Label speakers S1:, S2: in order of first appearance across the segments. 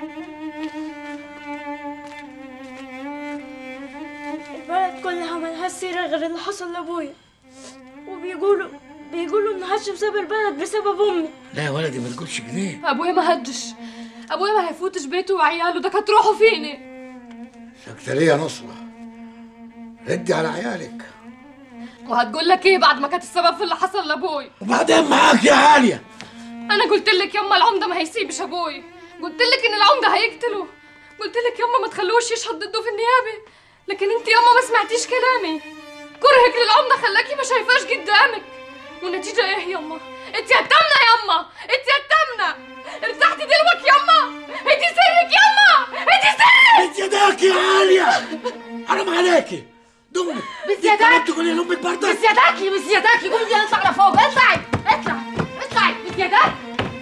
S1: البلد كلها ملهاش سيرة غير اللي حصل لأبويا، وبيقولوا إن هش بسبب البلد بسبب أمي.
S2: لا يا ولدي ما تقولش كده.
S3: أبويا ما هجش، أبويا ما هيفوتش بيته وعياله، ده هتروحوا فيني.
S2: ساكتة ليه يا نصرة؟ ردي على عيالك.
S3: وهتقول لك إيه بعد ما كانت السبب في اللي حصل لأبوي؟
S2: وبعدين معاك يا عالية.
S3: أنا قلت لك يما العمدة ما هيسيبش أبوي، قلت لك إن العمدة هيقتله، قلت لك يما ما تخلوش يشهد ضده في النيابة، لكن أنت يما ما سمعتيش كلامي. كرهك للعمدة خلاكي ما شايفاش قدامك، والنتيجة إيه يما؟ أنت يتمنى يما، أنت يتمنى. ارتحتي دلوقتي يما، أنت سرك يما، أنت سرك.
S2: انت يداكي يا عالية، حرام عليكي. دمي
S1: بزياداكي
S2: تقولي لأمك برضه.
S1: بزياداكي قومي نطلع لفوق. اطلعي بزياداكي.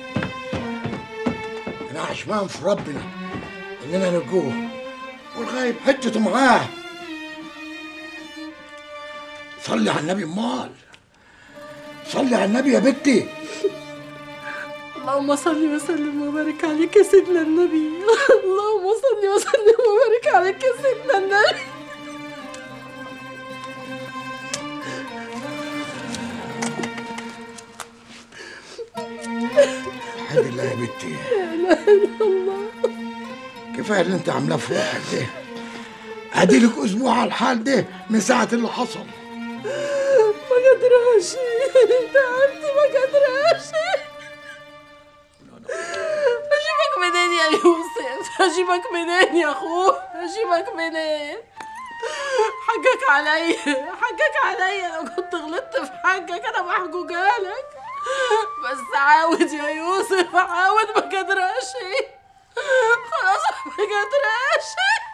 S2: أنا عشمان في ربنا إننا نلقوه والغايب حجته معاه. صلي على النبي أمال، صلي على النبي يا بنتي.
S4: اللهم صل وسلم وبارك عليك يا سيدنا النبي. اللهم صل وسلم وبارك عليك يا سيدنا النبي.
S2: الحمد لله يا بنتي.
S4: لا اله الا الله.
S2: كفايه اللي انت عاملاه في روحك ده. اديلك اسبوع على الحال ده من ساعه اللي حصل.
S4: ما قدرهاش تعبت، ما قدرهاش. اجيبك منين يا يوسف؟ اجيبك منين يا اخوه؟ اجيبك منين؟ حقك عليا لو كنت غلطت في حقك انا محقوقها لك، بس عاود يا يوسف، عاود. ما قدرهاش خلاص، ما قدرهاش.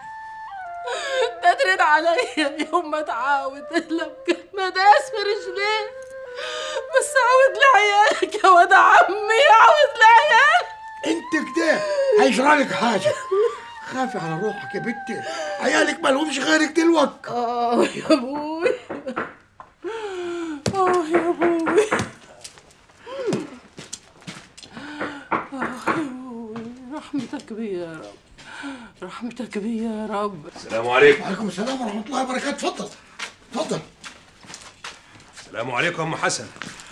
S4: تترد عليا يوم ما تعاود الا مداس في رجليه، بس عاود لعيالك يا واد عمي، عاود لعيالك.
S2: انت كده هيجرالك حاجه، خافي على روحك يا بنتي، عيالك مالهمش غيرك دلوقتي.
S4: يا ابوي، يا ابوي، يا ابوي، رحمتك بيا يا رب، رحمتك بيا يا رب.
S5: السلام عليكم.
S2: وعليكم السلام ورحمه الله وبركاته. اتفضل اتفضل.
S5: السلام عليكم ام حسن.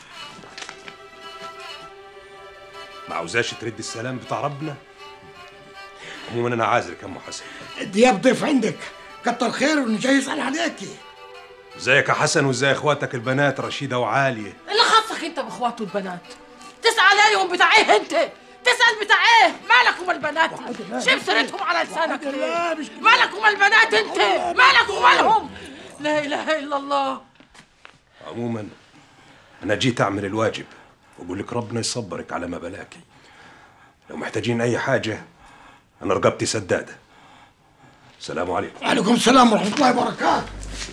S5: ما عاوزاش ترد السلام بتاع ربنا؟ عموما انا عاذرك يا ام حسن.
S2: دياب ضيف عندك، كتر خير انه جاي يسال عليكي.
S5: ازيك يا حسن وازاي اخواتك البنات رشيده وعاليه؟
S4: اللي خاصك انت باخواته البنات؟ تسال عليهم بتاع ايه انت؟ تسال بتاع ايه؟ مالك ومال البنات؟ شيب سيرتهم على لسانك. مالك ومال البنات انت؟ مالك ومالهم؟ لا اله الا الله.
S5: عموما انا جيت اعمل الواجب واقول لك ربنا يصبرك على ما بلاكي. لو محتاجين اي حاجه انا رقبتي سداده. السلام عليكم.
S2: وعليكم السلام ورحمه الله وبركاته.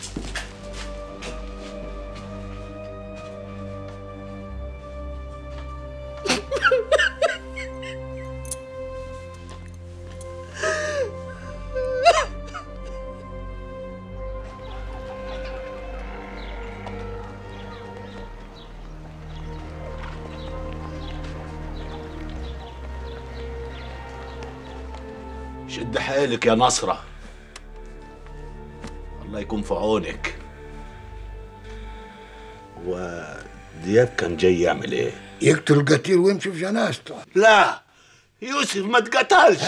S6: شد حيلك يا نصرة، الله يكون في عونك. ودياب كان جاي يعمل ايه؟
S2: يقتل القتيل ويمشي في جنازته.
S6: لا يوسف ما اتقتلش.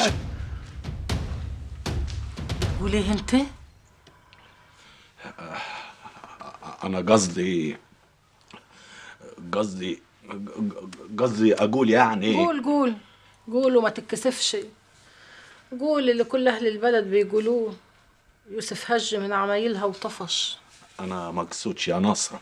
S4: وليه انت؟
S6: انا قصدي اقول يعني.
S4: قول وما تتكسفش. قول اللي كل اهل البلد بيقولوه، يوسف هج من عمايلها وطفش.
S6: انا ما اقصدش يا نصرة،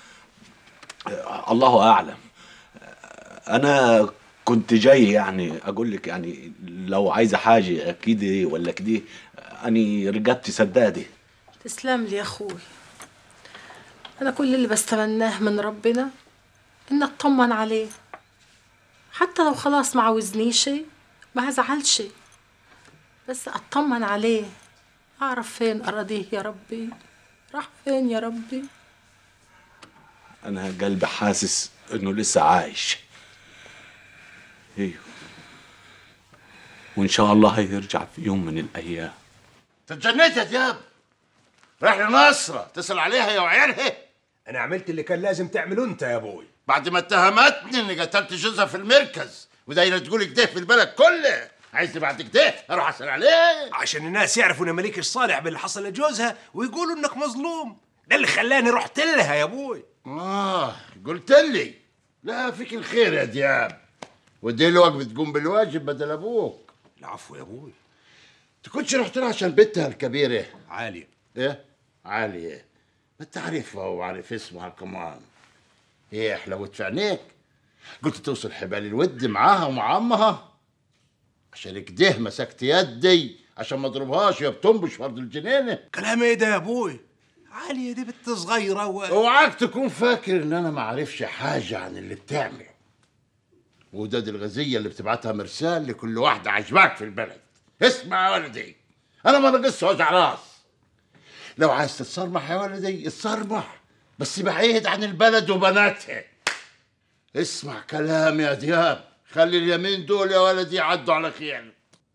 S6: الله اعلم. انا كنت جاي يعني اقول لك يعني لو عايزه حاجه كده ولا كده، اني رقبتي سداده.
S4: تسلم لي يا اخوي. انا كل اللي بستمناه من ربنا ان اطمن عليه، حتى لو خلاص ما عاوزنيش ما هزعلش، بس اطمن عليه، اعرف فين اراضيه يا ربي، راح فين يا ربي.
S6: انا قلبي حاسس انه لسه عايش. ايوه وان شاء الله هيرجع في يوم من الايام.
S7: تتجنيت يا دياب؟ رايح لنصرة تسأل عليها يا وعيالها؟
S5: انا عملت اللي كان لازم تعمله انت يا ابوي،
S7: بعد ما اتهمتني اني قتلت جوزها في المركز ودايره تقول كده في البلد كله، عايزني بعد كده اروح اسال عليه؟
S5: عشان الناس يعرفوا ان مالكش صالح باللي حصل لجوزها ويقولوا انك مظلوم. ده اللي خلاني رحت لها يا ابوي.
S7: قلت لي. لا فيك الخير يا دياب، ودي الوقت بتقوم بالواجب بدل ابوك.
S5: العفو يا ابوي.
S7: تكونش رحت لها عشان بنتها الكبيره
S5: عالية.
S7: ايه؟ عالية. ما انت عارفها وعارف اسمها كمان. ايه حلاوة في عينيك؟ قلت توصل حبال الود معاها ومع امها، عشان كده مسكت يدي عشان ما اضربهاش، يا بتنبش فرد الجنينه.
S5: كلام ايه ده يا ابوي؟ عالية دي بنت صغيرة
S7: اوعاك تكون فاكر ان انا ما عارفش حاجه عن اللي بتعمل. وداد الغزيه اللي بتبعتها مرسال لكل واحده عجباك في البلد. اسمع يا ولدي، انا ما نقص وجع راس. لو عايز تتصرمح يا ولدي اتصرمح، بس بعيد عن البلد وبناتها. اسمع كلامي يا دياب، خلي اليمين دول يا ولدي يعدوا على خير.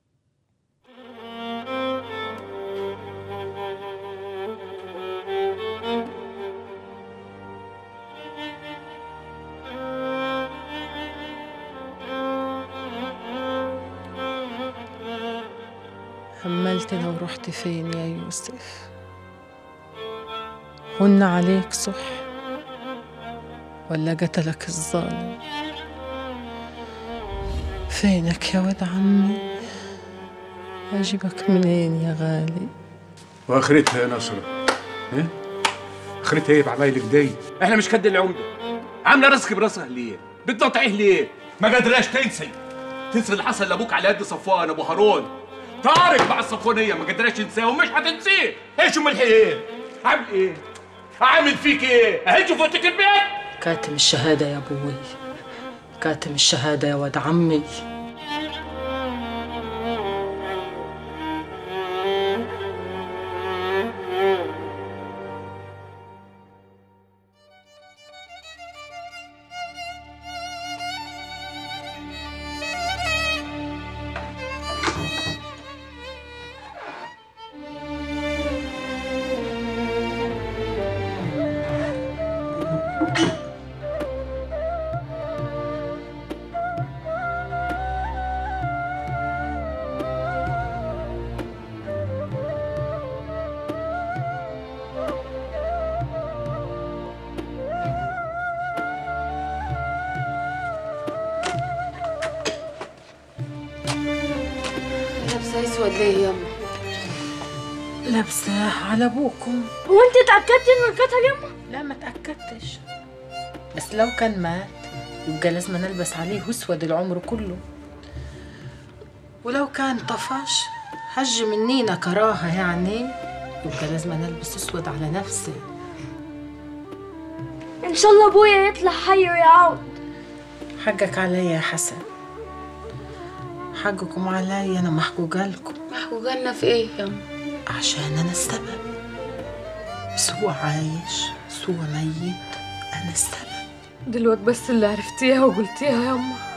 S4: هملتنا ورحت فين يا يوسف؟ هن عليك صح ولا قتلك الظالم؟ فينك يا ولد عمي؟ أجيبك منين يا غالي؟
S8: واخرتها يا نصرة؟ ايه؟ اخرتها ايه بعمايلك دي؟ احنا مش كد العمدة. عاملة راسك براسها ليه؟ بتنطعيه ليه؟ ما قادراش تنسي اللي حصل لابوك على يد صفوان ابو هارون. طارق مع الصفوانية ما قدرش تنساه ومش هتنسيه. ايش ام الحين؟ عامل ايه؟ عامل فيك ايه؟ اهي فوتك البيت؟
S4: كاتم الشهادة يا ابوي، كاتم الشهادة يا ولد عمي.
S1: اسود ليه يما؟
S4: لابساه على ابوكم.
S1: هو انت اتاكدتي انه انقتل يما؟
S4: لا ما تاكدتش، بس لو كان مات يبقى لازم نلبس عليه اسود العمر كله، ولو كان طفش حج منينا كراهه يعني يبقى لازم نلبس اسود على نفسي.
S1: ان شاء الله ابويا يطلع حي ويعود.
S4: حقك عليا يا حسن، حقكم عليا، انا محقوقه لكم.
S1: محقوقه لنا في ايه يما؟
S4: عشان انا السبب، سوى عايش سوى ميت انا السبب.
S3: دلوقتي بس اللي عرفتيها وقلتيها يما.